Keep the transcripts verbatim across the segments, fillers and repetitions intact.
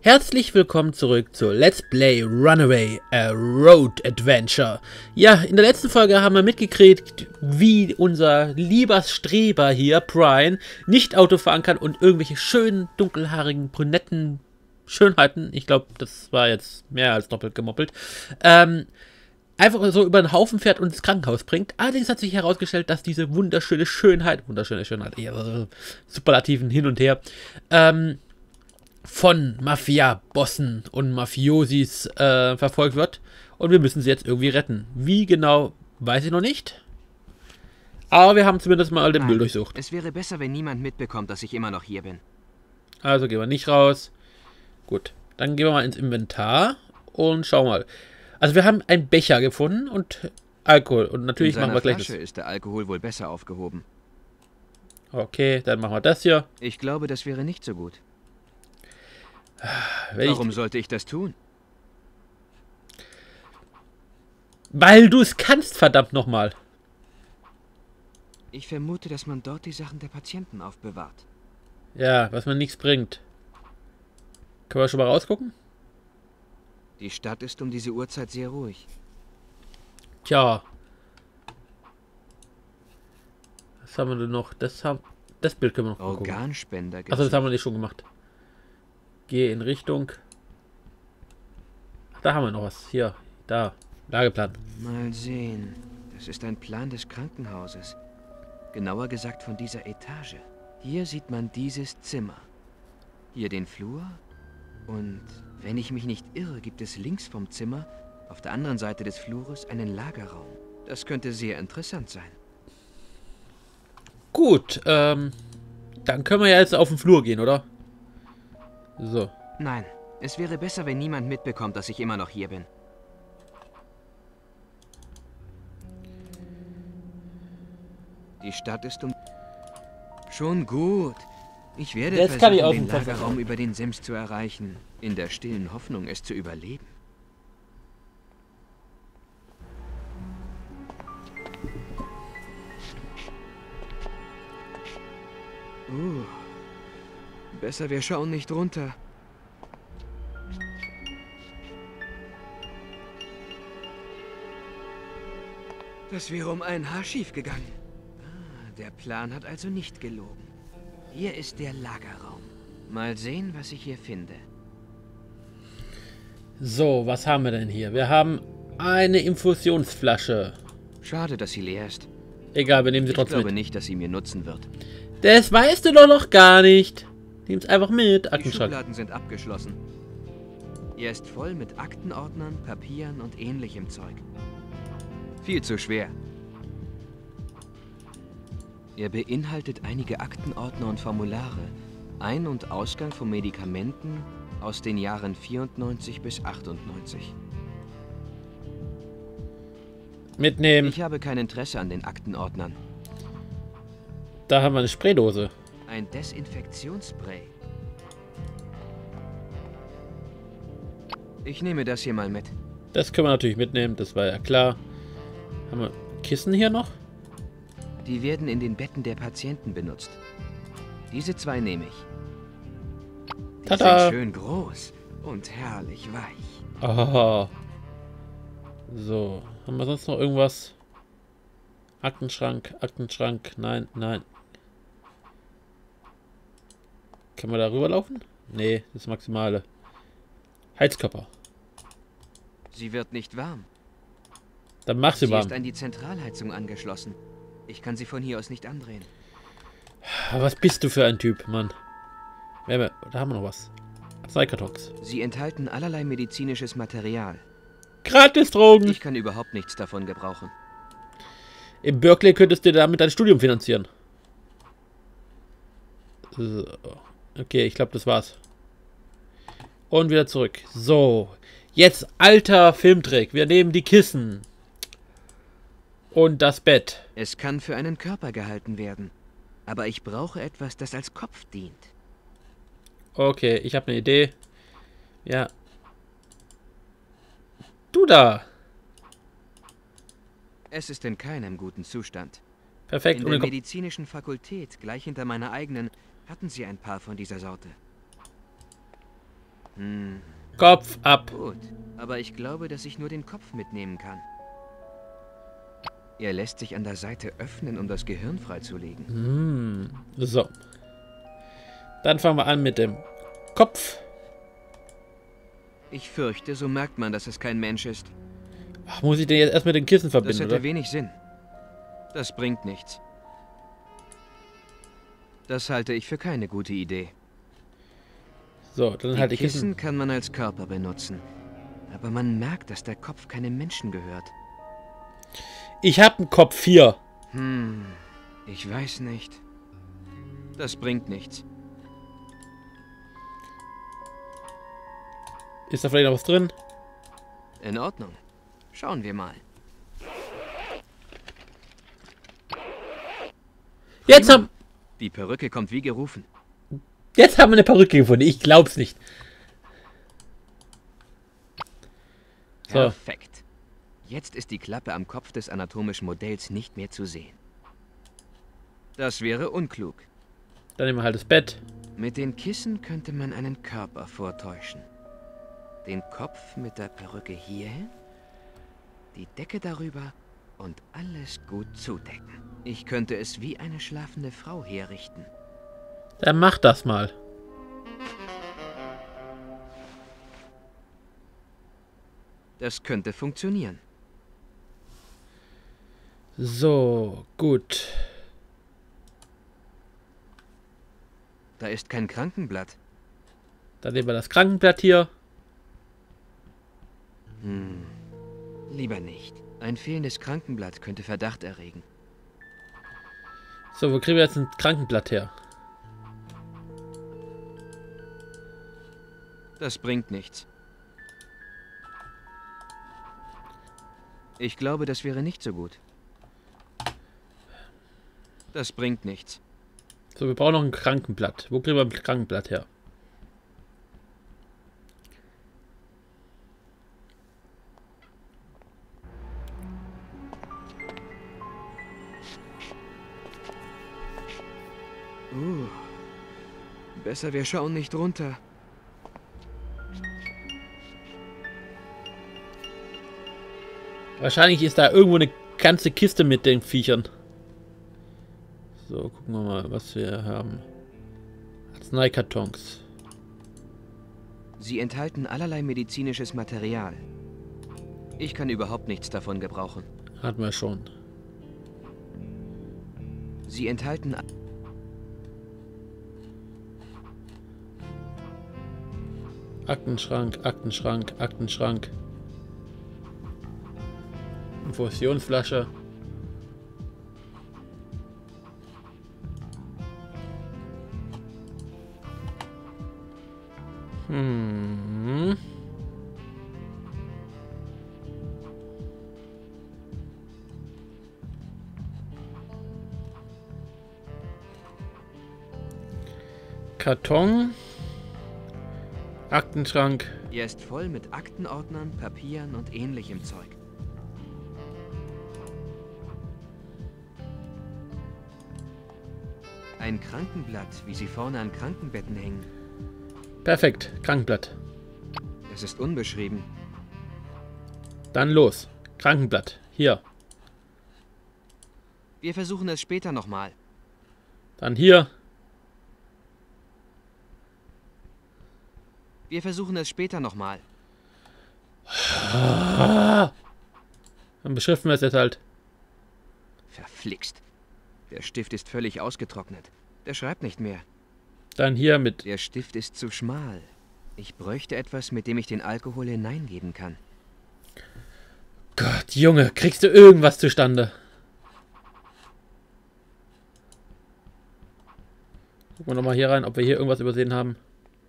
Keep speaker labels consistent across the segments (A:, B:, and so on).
A: Herzlich willkommen zurück zu Let's Play Runaway, a Road Adventure. Ja, in der letzten Folge haben wir mitgekriegt, wie unser lieber Streber hier, Brian, nicht Auto fahren kann und irgendwelche schönen, dunkelhaarigen, brünetten Schönheiten, ich glaube, das war jetzt mehr als doppelt gemoppelt, ähm, einfach so über den Haufen fährt und ins Krankenhaus bringt. Allerdings hat sich herausgestellt, dass diese wunderschöne Schönheit, wunderschöne Schönheit, eher Superlativen hin und her, ähm, von Mafia-Bossen und Mafiosis äh, verfolgt wird. Und wir müssen sie jetzt irgendwie retten. Wie genau, weiß ich noch nicht. Aber wir haben zumindest mal den
B: Nein,
A: Müll durchsucht.
B: Es wäre besser, wenn niemand mitbekommt, dass ich immer noch hier bin.
A: Also gehen wir nicht raus. Gut, dann gehen wir mal ins Inventar und schauen mal. Also wir haben einen Becher gefunden und Alkohol. Und natürlich
B: In
A: machen wir gleich
B: Flasche
A: das.
B: ist der Alkohol wohl besser aufgehoben.
A: Okay, dann machen wir das hier.
B: Ich glaube, das wäre nicht so gut.
A: Wenn
B: Warum
A: ich,
B: sollte ich das tun?
A: weil du es kannst, verdammt nochmal.
B: Ich vermute, dass man dort die Sachen der Patienten aufbewahrt.
A: Ja, was mir nichts bringt. Können wir schon mal rausgucken?
B: Die Stadt ist um diese Uhrzeit sehr ruhig.
A: Tja. Was haben wir denn noch? Das haben, das Bild können wir noch gucken.
B: Organspender.
A: Achso, das haben wir nicht schon gemacht. Gehe in Richtung. Ach, da haben wir noch was. Hier, da. Lageplan.
B: Mal sehen. Das ist ein Plan des Krankenhauses. Genauer gesagt von dieser Etage. Hier sieht man dieses Zimmer. Hier den Flur. Und wenn ich mich nicht irre, gibt es links vom Zimmer, auf der anderen Seite des Flures, einen Lagerraum. Das könnte sehr interessant sein.
A: Gut, ähm, dann können wir ja jetzt auf den Flur gehen, oder? So.
B: Nein, es wäre besser, wenn niemand mitbekommt, dass ich immer noch hier bin. Die Stadt ist um... Schon gut. Ich werde
A: Jetzt kann ich
B: versuchen,
A: aus
B: den
A: dem Fenster
B: Lagerraum
A: schauen.
B: über den Sims zu erreichen, in der stillen Hoffnung, es zu überleben. Uh, besser wir schauen nicht runter. Das wäre um ein Haar schief gegangen. Ah, der Plan hat also nicht gelogen. Hier ist der Lagerraum. Mal sehen, was ich hier finde.
A: So, was haben wir denn hier? Wir haben eine Infusionsflasche.
B: Schade, dass sie leer ist.
A: Egal, wir nehmen sie
B: Ich
A: trotzdem
B: glaube
A: mit.
B: nicht, dass sie mir nutzen wird.
A: Das weißt du doch noch gar nicht. Nimm's einfach mit.
B: Die
A: Aktenschrank.
B: Schubladen sind abgeschlossen. Er ist voll mit Aktenordnern, Papieren und ähnlichem Zeug. Viel zu schwer. Er beinhaltet einige Aktenordner und Formulare. Ein- und Ausgang von Medikamenten aus den Jahren vierundneunzig bis achtundneunzig.
A: Mitnehmen.
B: Ich habe kein Interesse an den Aktenordnern.
A: Da haben wir eine Spraydose.
B: Ein Desinfektionsspray. Ich nehme das hier mal mit.
A: Das können wir natürlich mitnehmen, das war ja klar. Haben wir Kissen hier noch?
B: Die werden in den Betten der Patienten benutzt. Diese zwei nehme ich. Die
A: Tada!
B: sind schön groß und herrlich weich.
A: Oh. So, haben wir sonst noch irgendwas? Aktenschrank, Aktenschrank, nein, nein. Können wir da rüberlaufen? Nee, das ist Maximale. Heizkörper.
B: Sie wird nicht warm.
A: Dann mach sie
B: Sie
A: warm.
B: ist an die Zentralheizung angeschlossen. Ich kann sie von hier aus nicht andrehen.
A: Was bist du für ein Typ, Mann? Wer- wer- Da haben wir noch was. Arzneikartons.
B: Sie enthalten allerlei medizinisches Material.
A: Gratis Drogen!
B: Ich kann überhaupt nichts davon gebrauchen.
A: In Berkeley könntest du damit dein Studium finanzieren. So. Okay, ich glaube, das war's. Und wieder zurück. So. Jetzt alter Filmtrick. Wir nehmen die Kissen. Und das Bett.
B: Es kann für einen Körper gehalten werden. Aber ich brauche etwas, das als Kopf dient.
A: Okay, ich habe eine Idee. Ja. Du da.
B: Es ist in keinem guten Zustand.
A: Perfekt.
B: In
A: Um
B: der
A: den Kopf.
B: medizinischen Fakultät, gleich hinter meiner eigenen, hatten sie ein paar von dieser Sorte. Hm,
A: Kopf ab.
B: gut. Aber ich glaube, dass ich nur den Kopf mitnehmen kann. Er lässt sich an der Seite öffnen, um das Gehirn freizulegen.
A: Hm. So. Dann fangen wir an mit dem Kopf.
B: Ich fürchte, so merkt man, dass es kein Mensch ist.
A: Ach, muss ich den jetzt erst mit den Kissen
B: Das
A: verbinden,
B: hätte
A: oder?
B: wenig Sinn. Das bringt nichts. Das halte ich für keine gute Idee.
A: So, dann
B: Die
A: halt die
B: Kissen
A: Kissen.
B: kann man als Körper benutzen. Aber man merkt, dass der Kopf keinem Menschen gehört.
A: Ich habe einen Kopf hier.
B: Hm, ich weiß nicht. Das bringt nichts.
A: Ist da vielleicht noch was drin?
B: In Ordnung. Schauen wir mal.
A: Jetzt haben,
B: Die Perücke kommt wie gerufen.
A: jetzt haben wir eine Perücke gefunden. Ich glaub's nicht. So.
B: Perfekt. Jetzt ist die Klappe am Kopf des anatomischen Modells nicht mehr zu sehen. Das wäre unklug.
A: Dann nehmen wir halt das Bett.
B: Mit den Kissen könnte man einen Körper vortäuschen. Den Kopf mit der Perücke hierhin, die Decke darüber und alles gut zudecken. Ich könnte es wie eine schlafende Frau herrichten.
A: Dann mach das mal.
B: Das könnte funktionieren.
A: So, gut.
B: Da ist kein Krankenblatt.
A: Dann nehmen wir das Krankenblatt hier.
B: Hm, lieber nicht. Ein fehlendes Krankenblatt könnte Verdacht erregen.
A: So, wo kriegen wir jetzt ein Krankenblatt her?
B: Das bringt nichts. Ich glaube, das wäre nicht so gut. Das bringt nichts.
A: So, wir brauchen noch ein Krankenblatt. Wo kriegen wir ein Krankenblatt her?
B: Uh, besser wir schauen nicht runter.
A: Wahrscheinlich ist da irgendwo eine ganze Kiste mit den Viechern. So, gucken wir mal, was wir haben. Arzneikartons.
B: Sie enthalten allerlei medizinisches Material. Ich kann überhaupt nichts davon gebrauchen.
A: Hatten wir schon.
B: Sie enthalten...
A: Aktenschrank, Aktenschrank, Aktenschrank. Infusionsflasche. Hm. Karton. Aktenschrank.
B: Er ist voll mit Aktenordnern, Papieren und ähnlichem Zeug. Ein Krankenblatt, wie sie vorne an Krankenbetten hängen.
A: Perfekt. Krankenblatt.
B: Es ist unbeschrieben.
A: Dann los. Krankenblatt. Hier.
B: Wir versuchen es später nochmal.
A: Dann hier.
B: Wir versuchen es später nochmal.
A: Dann beschriften wir es jetzt halt.
B: Verflixt. Der Stift ist völlig ausgetrocknet. Der schreibt nicht mehr.
A: Dann hier mit.
B: Der Stift ist zu schmal. Ich bräuchte etwas, mit dem ich den Alkohol hineingeben kann.
A: Gott, Junge, kriegst du irgendwas zustande? Gucken wir nochmal hier rein, ob wir hier irgendwas übersehen haben.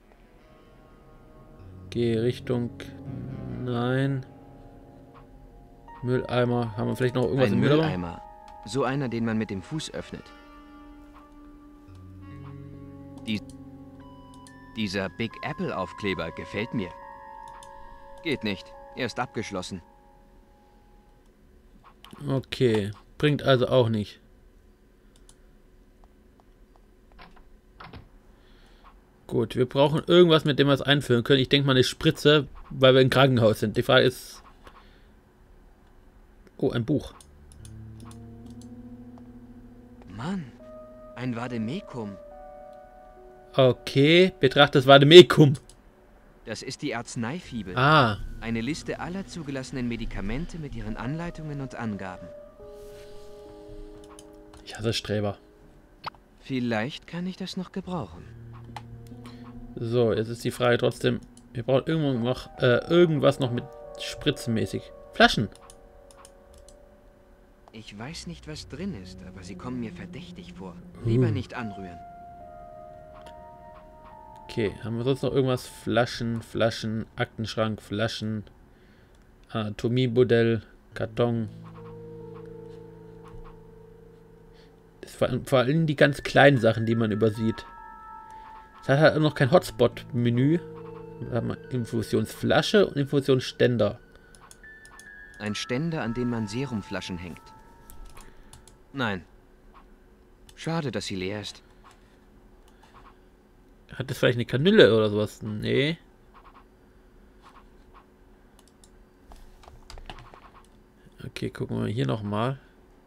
A: Geh Richtung. Nein. Mülleimer. Haben wir vielleicht noch irgendwas
B: Ein
A: im Mülleimer?
B: Mülleimer. So einer, den man mit dem Fuß öffnet. Die Dieser Big Apple Aufkleber gefällt mir. Geht nicht. Er ist abgeschlossen.
A: Okay. Bringt also auch nicht. Gut, wir brauchen irgendwas, mit dem wir es einfüllen können. Ich denke mal eine Spritze, weil wir im Krankenhaus sind. Die Frage ist... Oh, ein Buch.
B: Mann, ein Vademecum.
A: Okay, betrachte das Vademecum.
B: Das ist die Arzneifibel.
A: Ah.
B: Eine Liste aller zugelassenen Medikamente mit ihren Anleitungen und Angaben.
A: Ich hasse Streber.
B: Vielleicht kann ich das noch gebrauchen.
A: So, jetzt ist die Frage trotzdem... Wir brauchen irgendwo noch, äh, irgendwas noch mit Spritzenmäßig. Flaschen.
B: Ich weiß nicht, was drin ist, aber sie kommen mir verdächtig vor. Lieber
A: Uh.
B: nicht anrühren.
A: Okay, haben wir sonst noch irgendwas? Flaschen, Flaschen, Aktenschrank, Flaschen, Anatomie-Modell, Karton. Das vor, vor allem die ganz kleinen Sachen, die man übersieht. Es hat halt noch kein Hotspot-Menü. Da haben wir Infusionsflasche und Infusionsständer.
B: Ein Ständer, an dem man Serumflaschen hängt. Nein. Schade, dass sie leer ist.
A: Hat das vielleicht eine Kanüle oder sowas? Nee. Okay, gucken wir hier nochmal.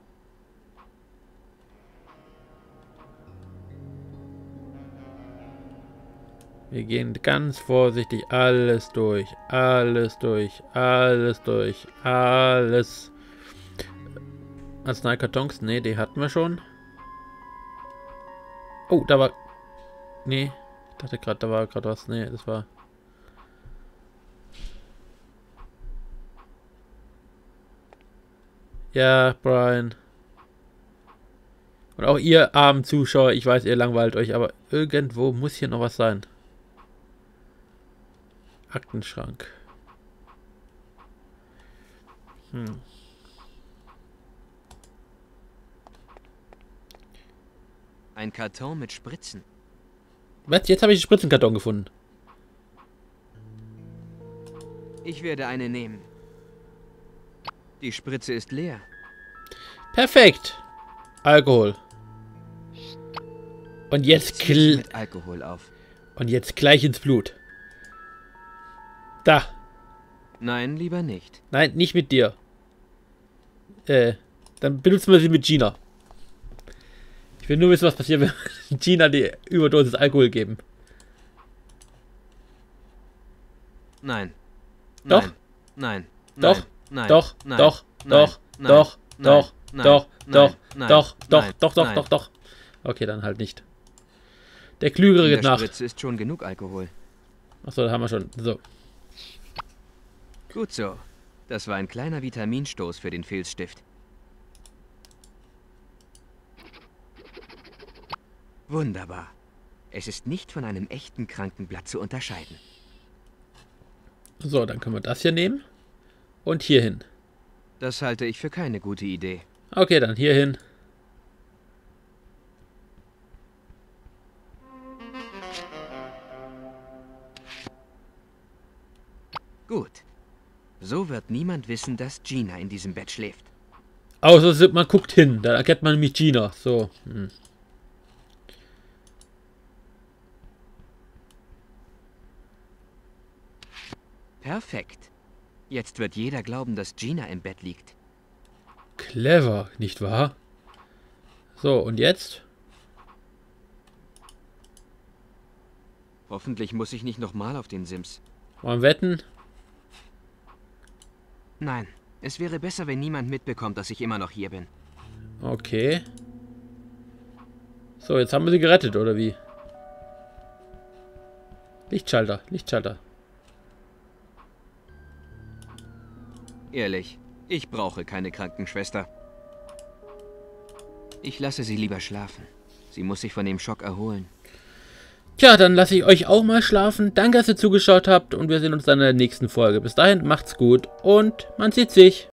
A: Wir gehen ganz vorsichtig alles durch, alles durch, alles durch, alles. Arzneikartons, nee, die hatten wir schon. Oh, da war... Nee, ich dachte gerade, da war gerade was. Nee, das war... Ja, Brian. Und auch ihr armen Zuschauer, ich weiß, ihr langweilt euch, aber irgendwo muss hier noch was sein. Aktenschrank. Hm.
B: Ein Karton mit Spritzen.
A: Was? Jetzt habe ich den Spritzenkarton gefunden.
B: Ich werde eine nehmen. Die Spritze ist leer.
A: Perfekt. Alkohol. Und jetzt
B: Zieh
A: kl
B: mit Alkohol auf.
A: Und jetzt gleich ins Blut. Da.
B: Nein, lieber nicht.
A: Nein, nicht mit dir. Äh, dann benutzen wir sie mit Gina. Ich will nur wissen, was passiert, wenn wir Gina die Überdosis Alkohol geben.
B: Nein.
A: Doch.
B: Nein. Nein.
A: Doch.
B: Nein.
A: Doch.
B: Nein.
A: Doch.
B: Nein.
A: Doch.
B: Nein.
A: Doch.
B: Nein.
A: Doch.
B: Nein.
A: Doch.
B: Nein.
A: Doch.
B: Nein.
A: Doch. Doch.
B: Nein.
A: Doch. Doch.
B: Nein.
A: Doch. Doch. Okay, dann halt nicht. Der Klügere
B: In
A: geht
B: der
A: nach.
B: Spritze ist schon genug Alkohol.
A: Achso, da haben wir schon. So.
B: Gut so. Das war ein kleiner Vitaminstoß für den Filzstift. Wunderbar. Es ist nicht von einem echten Krankenblatt zu unterscheiden.
A: So, dann können wir das hier nehmen. Und hier hin.
B: Das halte ich für keine gute Idee.
A: Okay, dann hier hin.
B: Gut. So wird niemand wissen, dass Gina in diesem Bett schläft.
A: Außer man guckt hin, dann erkennt man nämlich Gina. So. Hm.
B: Perfekt. Jetzt wird jeder glauben, dass Gina im Bett liegt.
A: Clever, nicht wahr? So, und jetzt?
B: Hoffentlich muss ich nicht nochmal auf den Sims.
A: Wollen wir wetten?
B: Nein, es wäre besser, wenn niemand mitbekommt, dass ich immer noch hier bin.
A: Okay. So, jetzt haben wir sie gerettet, oder wie? Lichtschalter, Lichtschalter.
B: Ehrlich, ich brauche keine Krankenschwester. Ich lasse sie lieber schlafen. Sie muss sich von dem Schock erholen.
A: Tja, dann lasse ich euch auch mal schlafen. Danke, dass ihr zugeschaut habt und wir sehen uns dann in der nächsten Folge. Bis dahin, macht's gut und man sieht sich.